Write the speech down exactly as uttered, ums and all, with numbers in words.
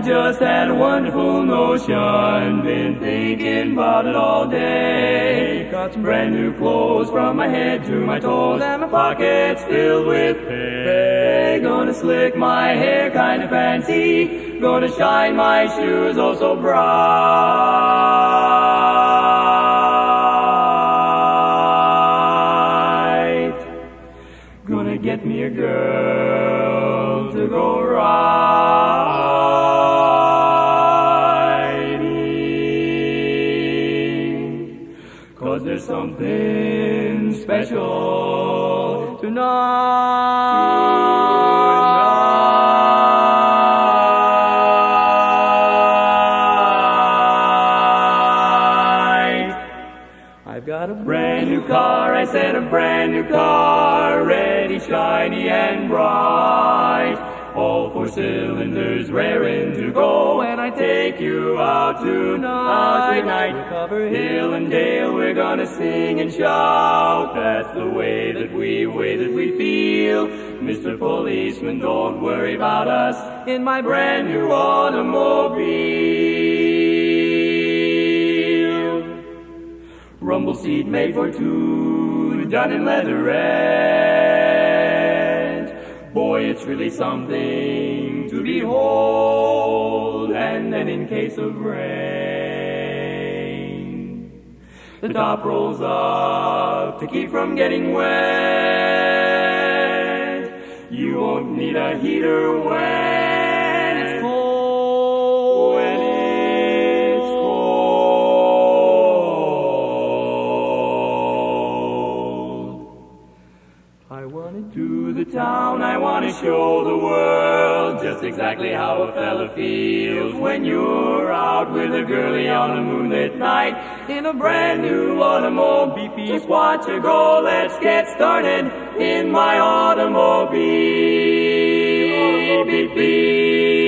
just had a wonderful notion, been thinking about it all day. Got some brand new clothes from my head to my toes, and my pockets filled with pay. Gonna slick my hair kinda fancy, gonna shine my shoes oh so bright. Gonna get me a girl to go riding, 'cause there's something special tonight. I've got a brand new car, I said a brand new car, ready, shiny and bright. All four cylinders raring to go, and I take you out tonight. Tonight, we'll cover hill and dale, we're gonna sing and shout. That's the way that we, way that we feel. Mister Policeman, don't worry about us in my brand new automobile. Rumble seat made for two, done in leatherette. Boy, it's really something to behold. And then in case of rain, the top rolls up to keep from getting wet. You won't need a heater when it's cold. When it's cold. I wanna do the town, I wanna show the world just exactly how a fella feels when you're out with a girlie on a moonlit night in a brand new automobile. Just watch her go, let's get started in my automobile. Beep, beep.